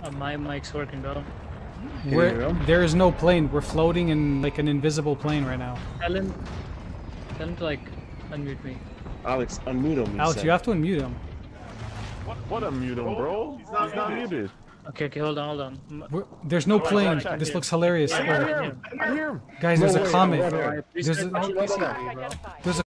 My mic's working, bro. There is no plane. We're floating in like an invisible plane right now. Tell him to like unmute me. Alex, unmute him. Alex, you have to unmute him. What unmute him, bro? He's not muted. Okay, hold on. There's no plane. This looks hilarious. I hear him. Guys, there's a comet. There's a